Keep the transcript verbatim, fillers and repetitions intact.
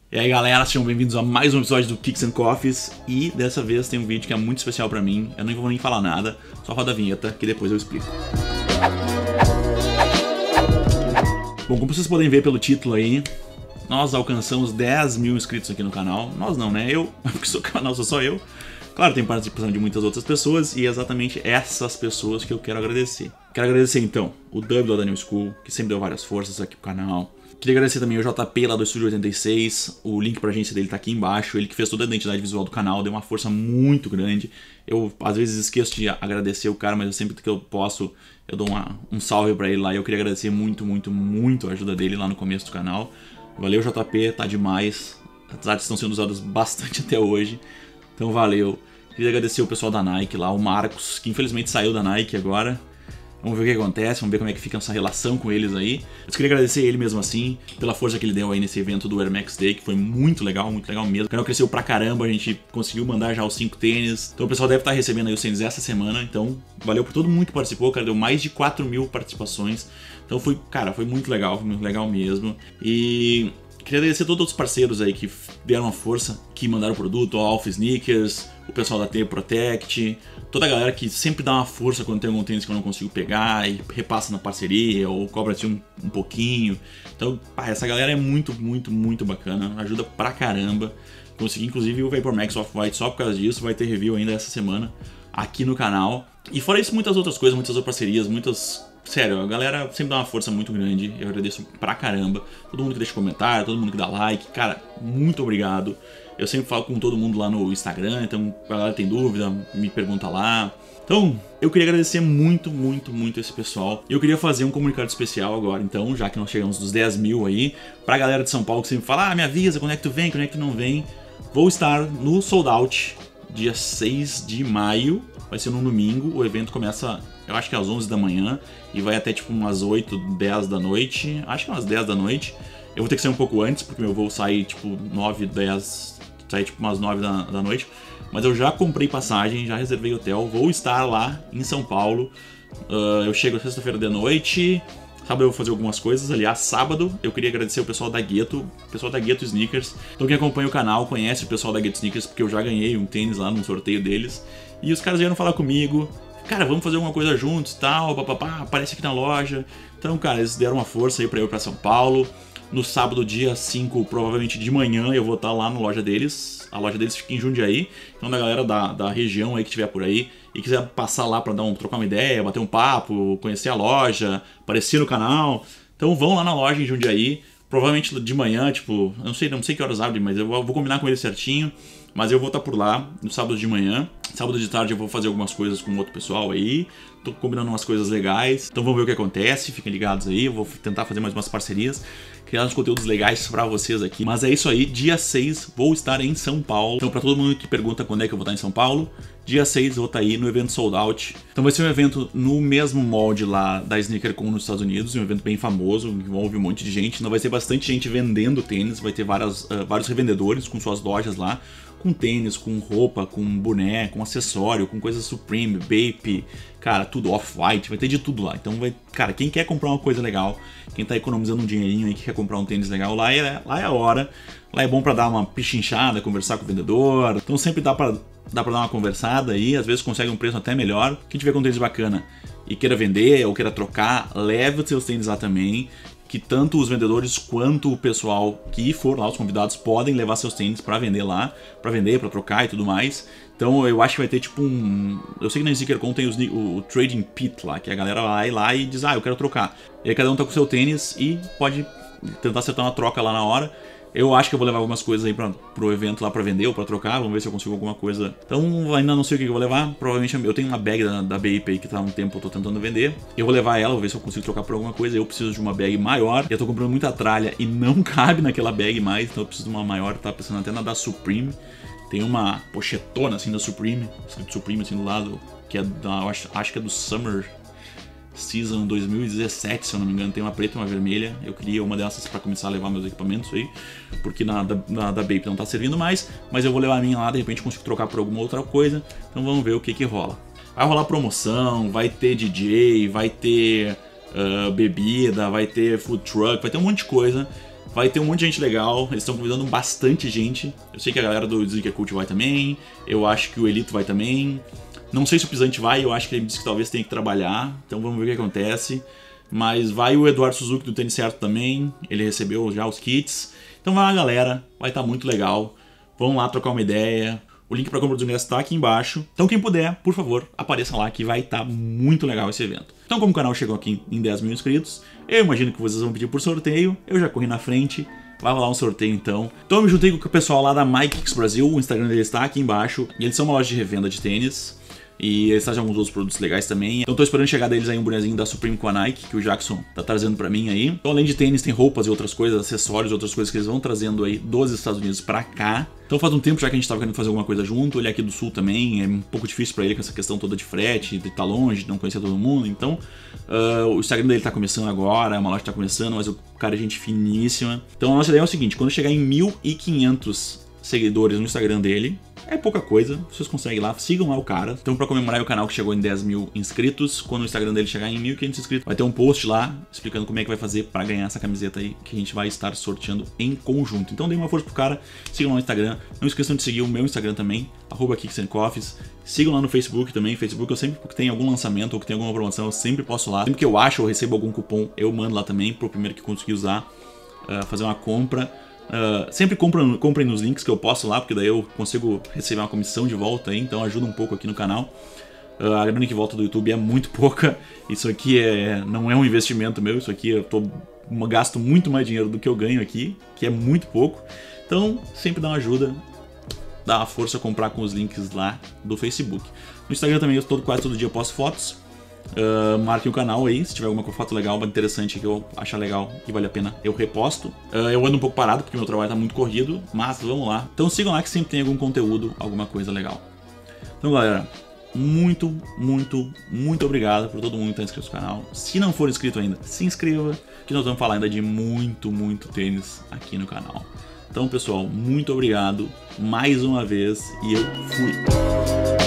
E aí galera, sejam bem-vindos a mais um episódio do Kicks and Coffees. E dessa vez tem um vídeo que é muito especial pra mim. Eu não vou nem falar nada, só roda a vinheta que depois eu explico. Bom, como vocês podem ver pelo título aí, nós alcançamos dez mil inscritos aqui no canal. Nós não, né? Eu, porque sou canal, sou só eu. Claro, tem participação de muitas outras pessoas e é exatamente essas pessoas que eu quero agradecer. Quero agradecer então o Dub da Daniel School, que sempre deu várias forças aqui pro canal. Queria agradecer também o J P lá do Estúdio oitenta e seis, o link pra agência dele tá aqui embaixo, ele que fez toda a identidade visual do canal, deu uma força muito grande. Eu às vezes esqueço de agradecer o cara, mas eu sempre que eu posso, eu dou uma, um salve pra ele lá. E eu queria agradecer muito, muito, muito a ajuda dele lá no começo do canal. Valeu, J P, tá demais. As artes estão sendo usadas bastante até hoje, então valeu. Queria agradecer o pessoal da Nike lá, o Marcos, que infelizmente saiu da Nike agora. Vamos ver o que acontece, vamos ver como é que fica essa relação com eles aí. Eu queria agradecer ele mesmo assim, pela força que ele deu aí nesse evento do Air Max Day, que foi muito legal, muito legal mesmo. O canal cresceu pra caramba, a gente conseguiu mandar já os cinco tênis. Então o pessoal deve estar recebendo aí os tênis essa semana, então valeu por todo mundo que participou, cara, deu mais de quatro mil participações. Então foi, cara, foi muito legal, foi muito legal mesmo. E queria agradecer a todos os parceiros aí que deram uma força, que mandaram o produto, o Alpha Sneakers, o pessoal da T Protect, toda a galera que sempre dá uma força quando tem algum tênis que eu não consigo pegar e repassa na parceria ou cobra assim um, um pouquinho. Então, pá, essa galera é muito, muito, muito bacana, ajuda pra caramba. Consegui inclusive o Vapor Max Off-White só por causa disso, vai ter review ainda essa semana aqui no canal. E fora isso, muitas outras coisas, muitas outras parcerias, muitas... Sério, a galera sempre dá uma força muito grande, eu agradeço pra caramba. Todo mundo que deixa comentário, todo mundo que dá like, cara, muito obrigado. Eu sempre falo com todo mundo lá no Instagram, então a galera tem dúvida, me pergunta lá. Então, eu queria agradecer muito, muito, muito esse pessoal. Eu queria fazer um comunicado especial agora, então, já que nós chegamos dos dez mil aí, pra galera de São Paulo que sempre fala, ah, me avisa, quando é que tu vem, quando é que tu não vem. Vou estar no Sold Out, dia seis de maio, vai ser no domingo, o evento começa... Eu acho que é às onze da manhã e vai até tipo umas oito, dez da noite. Acho que é umas dez da noite. Eu vou ter que sair um pouco antes, porque meu voo sai tipo nove, dez, sai tipo umas nove da, da noite. Mas eu já comprei passagem, já reservei hotel, vou estar lá em São Paulo. Uh, eu chego sexta-feira de noite, sábado eu vou fazer algumas coisas. Aliás, sábado eu queria agradecer o pessoal da Gueto, o pessoal da Gueto Sneakers. Então quem acompanha o canal conhece o pessoal da Gueto Sneakers, porque eu já ganhei um tênis lá num sorteio deles. E os caras vieram falar comigo. Cara, vamos fazer alguma coisa juntos e tal, papapá, aparece aqui na loja. Então, cara, eles deram uma força aí pra eu ir pra São Paulo. No sábado, dia cinco, provavelmente de manhã, eu vou estar lá na loja deles. A loja deles fica em Jundiaí. Então, da galera da, da região aí que estiver por aí e quiser passar lá pra dar um, trocar uma ideia, bater um papo, conhecer a loja, aparecer no canal. Então, vão lá na loja em Jundiaí. Provavelmente de manhã, tipo, eu não sei, não sei que horas abre, mas eu vou combinar com eles certinho. Mas eu vou estar por lá no sábado de manhã. Sábado de tarde eu vou fazer algumas coisas com outro pessoal aí. Tô combinando umas coisas legais. Então vamos ver o que acontece. Fiquem ligados aí. Eu vou tentar fazer mais umas parcerias. Criar uns conteúdos legais pra vocês aqui. Mas é isso aí. Dia seis vou estar em São Paulo. Então pra todo mundo que pergunta quando é que eu vou estar em São Paulo, dia seis eu vou estar aí no evento Sold Out. Então vai ser um evento no mesmo molde lá da SneakerCon nos Estados Unidos. Um evento bem famoso, envolve um monte de gente. Então vai ter bastante gente vendendo tênis. Vai ter várias, uh, vários revendedores com suas lojas lá. Com tênis, com roupa, com boné, com acessório, com coisas Supreme, Bape, cara, tudo Off-White, vai ter de tudo lá. Então, vai, cara, quem quer comprar uma coisa legal, quem tá economizando um dinheirinho aí, que quer comprar um tênis legal, lá é, lá é a hora. Lá é bom pra dar uma pichinchada, conversar com o vendedor. Então sempre dá pra, dá pra dar uma conversada aí, às vezes consegue um preço até melhor. Quem tiver com um tênis bacana e queira vender ou queira trocar, leve os seus tênis lá também. Que tanto os vendedores quanto o pessoal que for lá, os convidados, podem levar seus tênis pra vender lá, pra vender, pra trocar e tudo mais. Então eu acho que vai ter tipo um... Eu sei que na SneakerCon tem os, o, o Trading Pit lá, que a galera vai lá e diz, ah, eu quero trocar. E aí cada um tá com o seu tênis e pode tentar acertar uma troca lá na hora. Eu acho que eu vou levar algumas coisas aí pra, pro evento lá pra vender ou pra trocar, vamos ver se eu consigo alguma coisa. Então ainda não sei o que eu vou levar, provavelmente eu tenho uma bag da, da Bape aí que tá há um tempo eu tô tentando vender. Eu vou levar ela, vou ver se eu consigo trocar por alguma coisa, eu preciso de uma bag maior. Eu tô comprando muita tralha e não cabe naquela bag mais, então eu preciso de uma maior, tá pensando até na da Supreme. Tem uma pochetona assim da Supreme, escrito Supreme assim do lado, que é da, eu acho, acho que é do Summer Season dois mil e dezessete, se eu não me engano, tem uma preta e uma vermelha. Eu queria uma dessas para começar a levar meus equipamentos aí, porque na da, na da Bape não tá servindo mais, mas eu vou levar a minha lá, de repente consigo trocar por alguma outra coisa. Então vamos ver o que que rola. Vai rolar promoção, vai ter D J, vai ter uh, bebida, vai ter food truck, vai ter um monte de coisa. Vai ter um monte de gente legal, eles estão convidando bastante gente. Eu sei que a galera do Zika Cult vai também, eu acho que o Elito vai também. Não sei se o Pisante vai, eu acho que ele disse que talvez tenha que trabalhar, então vamos ver o que acontece. Mas vai o Eduardo Suzuki do Tênis Certo também, ele recebeu já os kits. Então vai lá, galera, vai estar muito legal. Vamos lá trocar uma ideia. O link para compra dos ingressos está aqui embaixo. Então quem puder, por favor, apareça lá que vai estar muito legal esse evento. Então como o canal chegou aqui em dez mil inscritos, eu imagino que vocês vão pedir por sorteio. Eu já corri na frente. Vai rolar um sorteio então. Então eu me juntei com o pessoal lá da MyKicks Brasil. O Instagram deles está aqui embaixo. E eles são uma loja de revenda de tênis. E eles trazem alguns outros produtos legais também. Então tô esperando chegar deles aí um bonezinho da Supreme com a Nike, que o Jackson tá trazendo pra mim aí. Então além de tênis, tem roupas e outras coisas, acessórios, outras coisas que eles vão trazendo aí dos Estados Unidos pra cá. Então faz um tempo já que a gente tava querendo fazer alguma coisa junto. Ele é aqui do Sul também, é um pouco difícil pra ele com essa questão toda de frete, de estar longe, de não conhecer todo mundo. Então uh, o Instagram dele tá começando agora, uma loja tá começando, mas o cara é gente finíssima. Então a nossa ideia é o seguinte, quando chegar em mil e quinhentos seguidores no Instagram dele, é pouca coisa, vocês conseguem lá, sigam lá o cara. Então pra comemorar o canal que chegou em dez mil inscritos, quando o Instagram dele chegar em mil e quinhentos inscritos, vai ter um post lá explicando como é que vai fazer pra ganhar essa camiseta aí, que a gente vai estar sorteando em conjunto. Então dê uma força pro cara, sigam lá no Instagram, não esqueçam de seguir o meu Instagram também, arroba Kicks and Coffees. Sigam lá no Facebook também, Facebook eu sempre que tem algum lançamento ou que tem alguma promoção, eu sempre posto lá. Sempre que eu acho ou recebo algum cupom, eu mando lá também, pro primeiro que conseguir usar, uh, fazer uma compra. Uh, sempre comprem, comprem nos links que eu posto lá, porque daí eu consigo receber uma comissão de volta aí, então ajuda um pouco aqui no canal. Uh, a grana que volta do YouTube é muito pouca, isso aqui é, não é um investimento meu, isso aqui eu tô, gasto muito mais dinheiro do que eu ganho aqui, que é muito pouco. Então sempre dá uma ajuda, dá uma força a comprar com os links lá do Facebook. No Instagram também eu todo, quase todo dia posto fotos. Uh, marquem o canal aí, se tiver alguma foto legal, interessante que eu achar legal e vale a pena, eu reposto. Uh, eu ando um pouco parado porque meu trabalho tá muito corrido, mas vamos lá. Então sigam lá que sempre tem algum conteúdo, alguma coisa legal. Então galera, muito, muito, muito obrigado por todo mundo que tá inscrito no canal. Se não for inscrito ainda, se inscreva, que nós vamos falar ainda de muito, muito tênis aqui no canal. Então pessoal, muito obrigado mais uma vez e eu fui!